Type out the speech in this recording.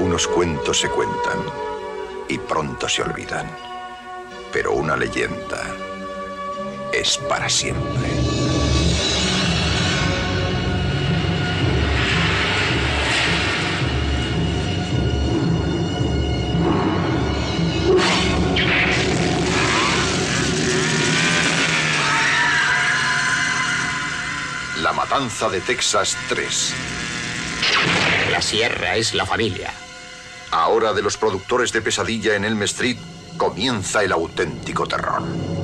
Algunos cuentos se cuentan y pronto se olvidan, pero una leyenda es para siempre. La matanza de Texas 3. La sierra es la familia. Ahora de los productores de Pesadilla en Elm Street comienza el auténtico terror.